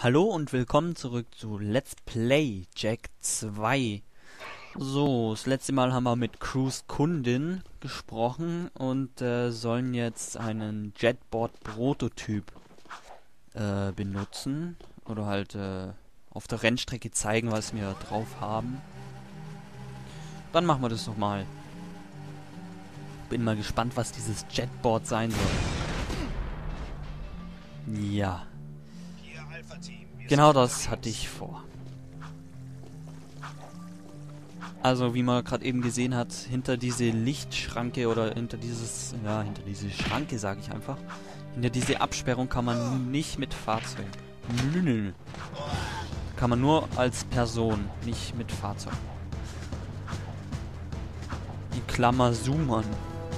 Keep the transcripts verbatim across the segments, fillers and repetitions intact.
Hallo und willkommen zurück zu Let's Play Jak zwei. So, das letzte Mal haben wir mit Crews Kundin gesprochen und äh, sollen jetzt einen Jetbot-Prototyp äh, benutzen. Oder halt äh, auf der Rennstrecke zeigen, was wir drauf haben. Dann machen wir das nochmal. Bin mal gespannt, was dieses Jetboard sein soll. Ja. Genau das hatte ich vor. Also wie man gerade eben gesehen hat, hinter diese Lichtschranke oder hinter dieses, ja, hinter diese Schranke sage ich einfach, hinter diese Absperrung kann man nicht mit Fahrzeug. Nö, nö, nö. Kann man nur als Person, nicht mit Fahrzeug. Die Klammer zoomen.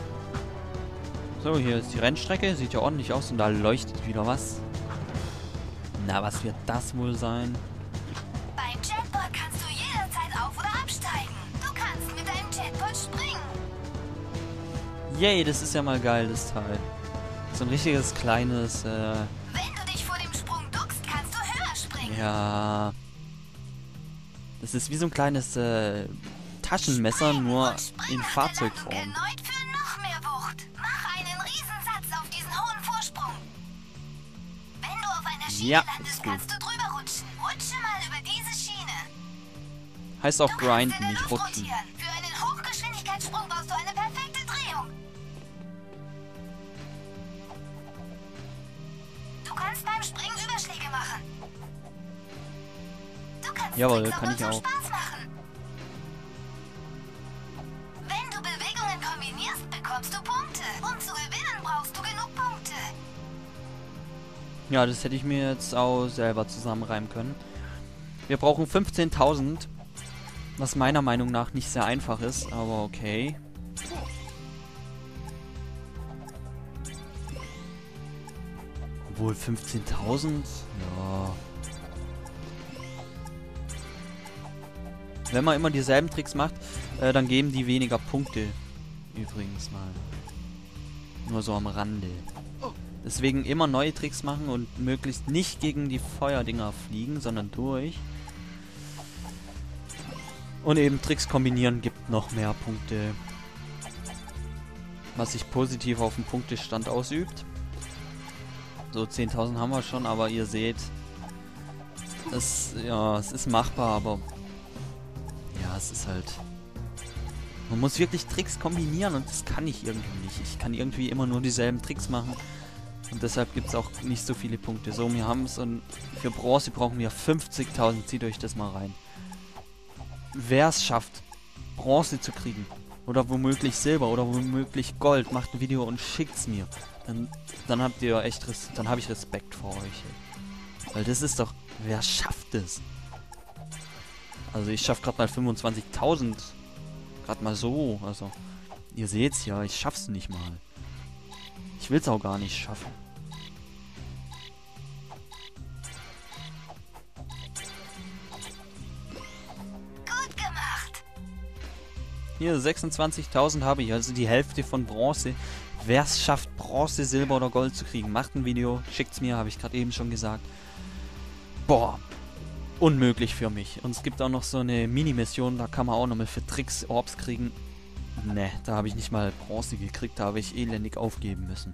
So, hier ist die Rennstrecke, sieht ja ordentlich aus und da leuchtet wieder was. Na, was wird das wohl sein? Beim Jetbot kannst du jederzeit auf- oder absteigen. Du kannst mit deinem Jetbot springen. Yay, das ist ja mal geil, das Teil. So ein richtiges kleines, äh... Wenn du dich vor dem Sprung duckst, kannst du höher springen. ja... Das ist wie so ein kleines, äh... Taschenmesser, Spring nur und spring in nach der Fahrzeugform. Landung erneut für noch mehr Wucht. Mach einen Riesensatz auf diesen hohen Vorsprung. Wenn du auf einer Schiene Ja, ist landest, gut. kannst du drüber rutschen. Rutsche mal über diese Schiene. Heißt auch Du kannst in grinden, der nicht Luft rutschen. rotieren. Für einen Hochgeschwindigkeitssprung brauchst du eine perfekte Drehung. Du kannst beim Springen Überschläge machen. Du kannst Jawohl, Tricks kann nur ich zum auch. Spaß machen. Wenn du Bewegungen kombinierst, bekommst du Punkte. Um zu gewinnen, brauchst du genug Punkte. Ja, das hätte ich mir jetzt auch selber zusammenreimen können. Wir brauchen fünfzehntausend, was meiner Meinung nach nicht sehr einfach ist, aber okay. Obwohl fünfzehntausend? Ja. Wenn man immer dieselben Tricks macht, äh, dann geben die weniger Punkte. Übrigens mal. Nur so am Rande. Deswegen immer neue Tricks machen und möglichst nicht gegen die Feuerdinger fliegen, sondern durch. Und eben Tricks kombinieren gibt noch mehr Punkte. Was sich positiv auf den Punktestand ausübt. So, zehntausend haben wir schon, aber ihr seht, es, ja, es ist machbar, aber ja, es ist halt... Man muss wirklich Tricks kombinieren und das kann ich irgendwie nicht. Ich kann irgendwie immer nur dieselben Tricks machen. Und deshalb gibt es auch nicht so viele Punkte. So, wir haben es und für Bronze brauchen wir fünfzigtausend. Zieht euch das mal rein. Wer es schafft, Bronze zu kriegen, oder womöglich Silber, oder womöglich Gold, macht ein Video und schickt's mir. Dann, dann habt ihr echt, Res dann habe ich Respekt vor euch. Ey. Weil das ist doch, wer schafft es? Also ich schaff gerade mal fünfundzwanzigtausend. Gerade mal so, also ihr seht's ja, ich schaff's nicht mal. Ich will's auch gar nicht schaffen. Gut gemacht. Hier, sechsundzwanzigtausend habe ich, also die Hälfte von Bronze. Wer es schafft, Bronze, Silber oder Gold zu kriegen, macht ein Video, schickt's mir, habe ich gerade eben schon gesagt. Boah, unmöglich für mich. Und es gibt auch noch so eine Mini-Mission, da kann man auch nochmal für Tricks Orbs kriegen. Ne, da habe ich nicht mal Bronze gekriegt, da habe ich elendig aufgeben müssen.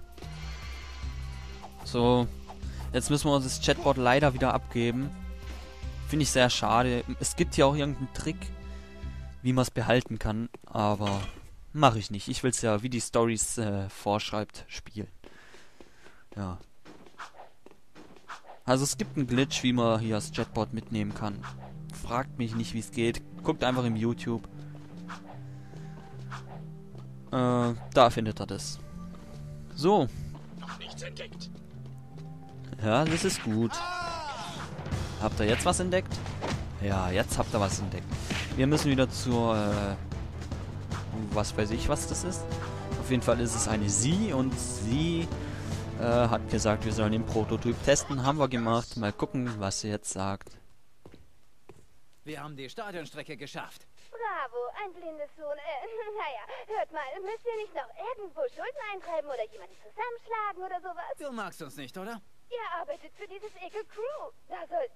So, jetzt müssen wir uns das Chatbot leider wieder abgeben. Finde ich sehr schade. Es gibt hier auch irgendeinen Trick, wie man es behalten kann, aber mache ich nicht. Ich will es ja, wie die Storys äh, vorschreibt, spielen. Ja. Also es gibt einen Glitch, wie man hier das Chatbot mitnehmen kann. Fragt mich nicht, wie es geht. Guckt einfach im YouTube. Äh, da findet er das. So. Noch nichts entdeckt. Ja, das ist gut. Habt ihr jetzt was entdeckt? Ja, jetzt habt ihr was entdeckt. Wir müssen wieder zur, äh, was weiß ich, was das ist. Auf jeden Fall ist es eine Sie und sie äh, hat gesagt, wir sollen den Prototyp testen. Haben wir gemacht. Mal gucken, was sie jetzt sagt. Wir haben die Stadionstrecke geschafft. Bravo, ein blindes Huhn. Äh, naja, hört mal, müsst ihr nicht noch irgendwo Schulden eintreiben oder jemanden zusammenschlagen oder sowas? Du magst uns nicht, oder? Ihr arbeitet für dieses Ekel Crew. Da sollten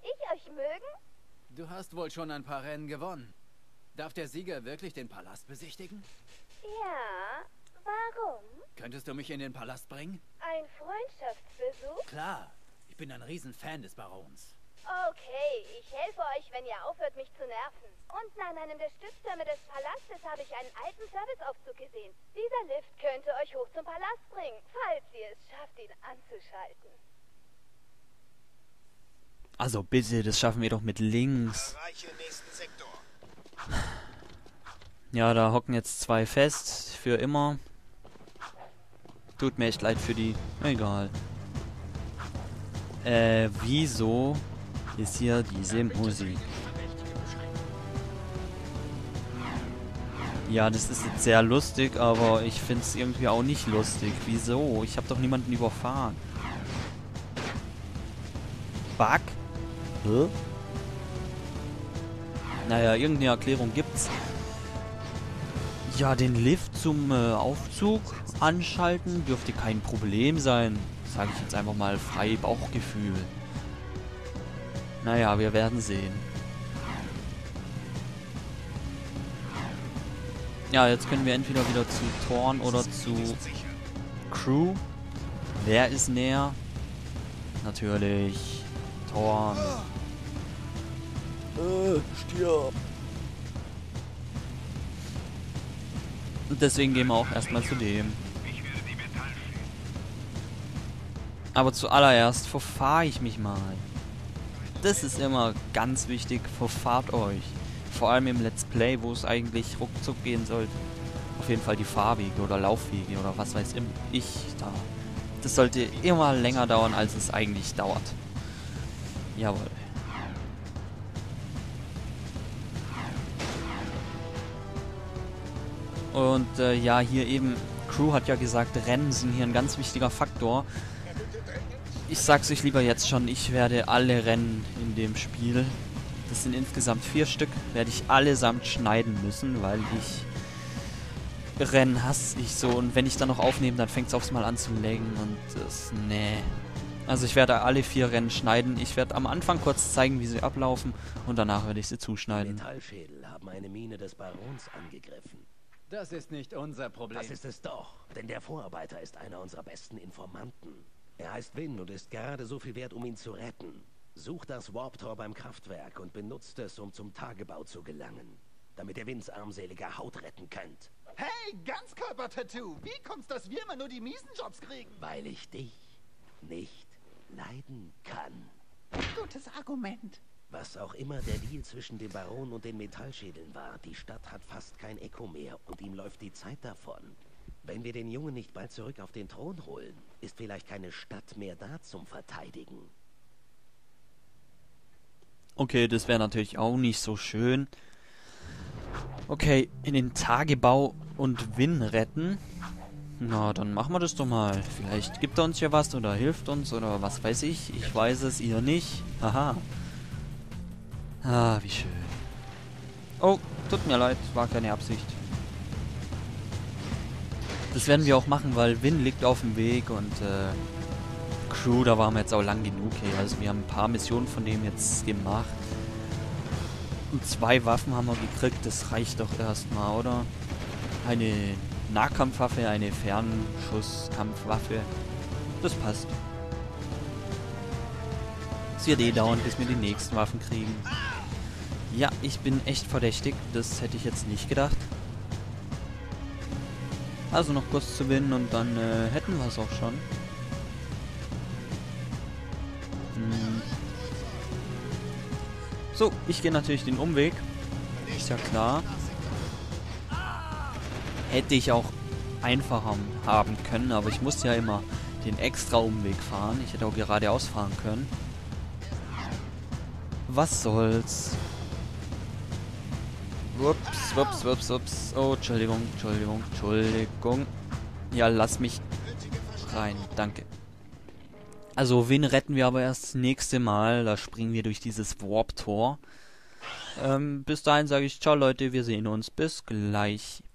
Du hast wohl schon ein paar Rennen gewonnen. Darf der Sieger wirklich den Palast besichtigen? Ja, warum? Könntest du mich in den Palast bringen? Ein Freundschaftsbesuch? Klar, ich bin ein Riesenfan des Barons. Okay, ich helfe euch, wenn ihr aufhört, mich zu nerven. Unten an einem der Stütztürme des Palastes habe ich einen alten Serviceaufzug gesehen. Dieser Lift könnte euch hoch zum Palast bringen, falls ihr es schafft, ihn anzuschalten. Also bitte, das schaffen wir doch mit links. Ja, da hocken jetzt zwei fest. Für immer. Tut mir echt leid für die. Egal. Äh, wieso ist hier diese Musik? Ja, das ist jetzt sehr lustig, aber ich finde es irgendwie auch nicht lustig. Wieso? Ich habe doch niemanden überfahren. Bug? Hä? Naja, irgendeine Erklärung gibt's. Ja, den Lift zum äh, Aufzug anschalten dürfte kein Problem sein. Sage ich jetzt einfach mal frei Bauchgefühl. Naja, wir werden sehen. Ja, jetzt können wir entweder wieder zu Thorn oder zu Crew. Wer ist näher? Natürlich Thorn. Äh, stirb. Und deswegen gehen wir auch erstmal zu dem. Aber zuallererst verfahre ich mich mal. Das ist immer ganz wichtig, verfahrt euch. Vor allem im Let's Play, wo es eigentlich ruckzuck gehen sollte. Auf jeden Fall die Fahrwege oder Laufwege oder was weiß ich da. Das sollte immer länger dauern, als es eigentlich dauert. Jawohl. Und äh, ja, hier eben, Crew hat ja gesagt, Rennen sind hier ein ganz wichtiger Faktor. Ich sag's euch lieber jetzt schon, ich werde alle Rennen in dem Spiel, das sind insgesamt vier Stück, werde ich allesamt schneiden müssen, weil ich Rennen hasse ich so. Und wenn ich dann noch aufnehme, dann fängt es aufs Mal an zu laggen und das, nee. Also ich werde alle vier Rennen schneiden. Ich werde am Anfang kurz zeigen, wie sie ablaufen und danach werde ich sie zuschneiden. Metallschädel haben eine Mine des Barons angegriffen. Das ist nicht unser Problem. Das ist es doch, denn der Vorarbeiter ist einer unserer besten Informanten. Er heißt Vin und ist gerade so viel wert, um ihn zu retten. Such das Warp-Tor beim Kraftwerk und benutzt es, um zum Tagebau zu gelangen, damit ihr Vins armselige Haut retten könnt. Hey, Ganzkörper-Tattoo! Wie kommt's, dass wir immer nur die miesen Jobs kriegen? Weil ich dich nicht leiden kann. Gutes Argument. Was auch immer der Deal zwischen dem Baron und den Metallschädeln war, die Stadt hat fast kein Echo mehr und ihm läuft die Zeit davon. Wenn wir den Jungen nicht bald zurück auf den Thron holen, ist vielleicht keine Stadt mehr da zum Verteidigen. Okay, das wäre natürlich auch nicht so schön. Okay, in den Tagebau und Vin retten. Na, dann machen wir das doch mal. Vielleicht gibt er uns ja was oder hilft uns oder was weiß ich. Ich weiß es, ihr nicht. Haha. Ah, wie schön. Oh, tut mir leid, war keine Absicht. Das werden wir auch machen, weil Vin liegt auf dem Weg und äh, Crew, da waren wir jetzt auch lang genug. Hey. Also wir haben ein paar Missionen von dem jetzt gemacht. Und zwei Waffen haben wir gekriegt, das reicht doch erstmal, oder? Eine Nahkampfwaffe, eine Fernschusskampfwaffe. Das passt. Es wird eh dauern, bis wir die nächsten Waffen kriegen. Ja, ich bin echt verdächtig. Das hätte ich jetzt nicht gedacht. Also noch kurz zu gewinnen und dann äh, hätten wir es auch schon. Hm. So, ich gehe natürlich den Umweg. Ist ja klar. Hätte ich auch einfacher haben können, aber ich musste ja immer den extra Umweg fahren. Ich hätte auch geradeaus fahren können. Was soll's? Ups, ups, ups, ups. Oh, Entschuldigung, Entschuldigung, Entschuldigung. Ja, lass mich rein. Danke. Also, wen retten wir aber erst das nächste Mal? Da springen wir durch dieses Warp-Tor. Ähm, bis dahin sage ich ciao, Leute. Wir sehen uns. Bis gleich.